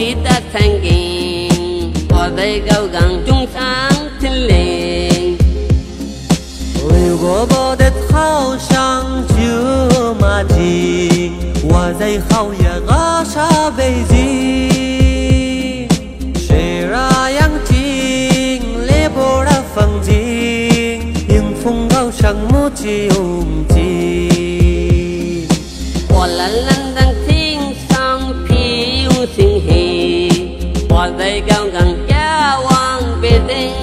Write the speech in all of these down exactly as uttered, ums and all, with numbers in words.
sĩ ta thành kính qua đây cao gắng chung sáng thiên linh ôi gõ bờ đất khao sang chưa mà gì qua đây khao ya gõ sa về gì sẽ ra yang chính lẽ bồ ra phần gì nhưng phong gao sang mô chi ôm chi qua là lần đăng thiên sang phiêu sinh hì qua đây cao gắng cha hoàng về đây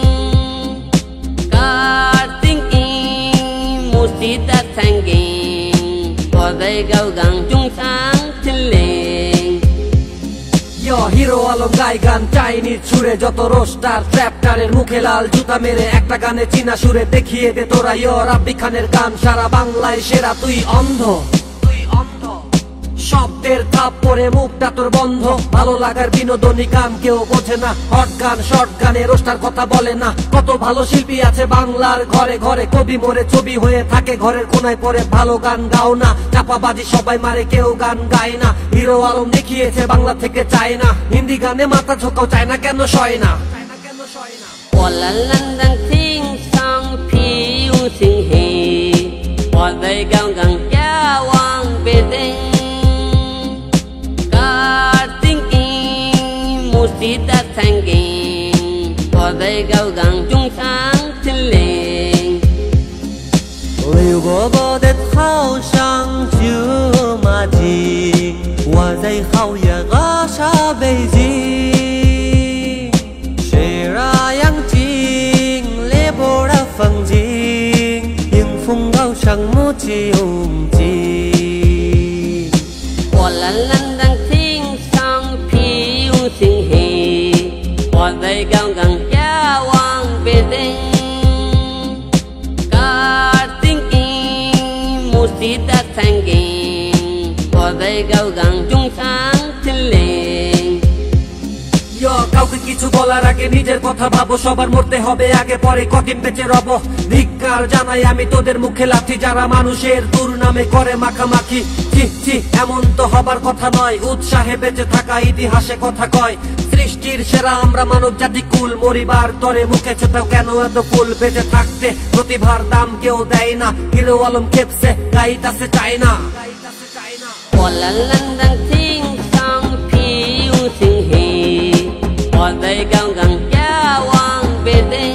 cả tiếng kinh một sĩ ta thành kính qua đây cao gắng chung sáng thiên linh Yo hero Alam গাই গান Chinese সুরে যত রোস্টার ট্র্যাপটারের মুখে লাল জুতা মেরে একটা গানে চীনা সুরে দেখিয়ে দে তোরা ইয়ো রাব্বি খানের গান সারা বাংলায় সেরা তুই অন্ধ তুই অন্ধ শব্দের থাপ পরে মুখটা তোর বন্ধ ভালো লাগার বিনোদনী গান কেউ বোঝে না হট গান শর্ট গানে রোস্টার কথা বলে না কত ভালো শিল্পী আছে বাংলার ঘরে ঘরে কবি মরে ছবি হয়ে থাকে ঘরের কোনায় পরে ভালো গান গাও না চাপাবাজি সবাই মারে কেউ গান গায় না হিরো আলম দেখিয়েছে বাংলা থেকে চায় না হিন্দি গানে মাথা ঝোঁকাও চায় না কেন সয় না qua là lần đăng thiên sang phiêu sinh hì qua đây cao gắng cha hoàng về đây cả tiếng kinh một sĩ ta thành kính qua đây cao gắng chung sáng thiên linh ôi gõ bờ đất khao sang chưa mà gì qua đây khao ya gõ sa về gì sẽ ra yang chính lẽ bồ ra phần gì nhưng phong gao sang mô chi ôm chi qua là lần đăng thiên sang phiêu sinh hì qua đây cao gắng cha hoàng về đây cả tiếng kinh một sĩ ta thành kính qua đây cao gắng chung sáng thiên linh ইয়ো কাউকে কিছু বলার আগে নিজের কথা ভাবো সবার মরতে হবে আগে পরে কদিন বেঁচে রব ধিক্কার জানাই আমি তোদের মুখে লাথি যারা মানুষের দুর্নামে করে মাখামাখি ছি ছি এমন তো হবার কথা নয় উৎসাহে বেঁচে থাকা ইতিহাসে কথা কয় সৃষ্টির সেরা আমরা মানব জাতি কুল মরিবার তরে মুখে ছোটাও কেন এত ফুল বেঁচে থাকতে প্রতিভার দাম কেউ দেয় না হিরো আলম খেপসে গাইতাছে চায় না qua là lần đăng thiên sang phiêu sinh hì qua đây cao gắng cha hoàng về đây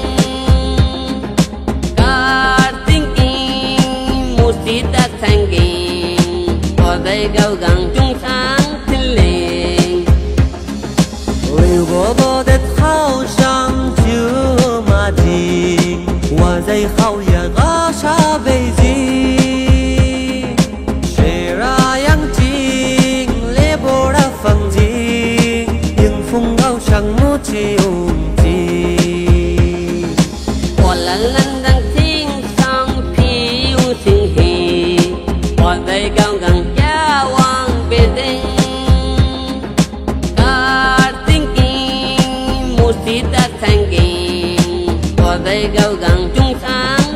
cả tiếng kinh một sĩ ta thành kính qua đây cao gắng chung sáng thiên linh ôi gõ bờ đất khao sang chưa mà gì qua đây khao ya gõ sa về gì sẽ ra yang chính lẽ bồ ra phần gì nhưng phong gao sang mô chi ôm chi qua là lần đăng thiên sang phiêu sinh hì qua đây cao gắng cha hoàng về đây cả tiếng kinh một sĩ ta thành kính qua đây cao gắng chung sáng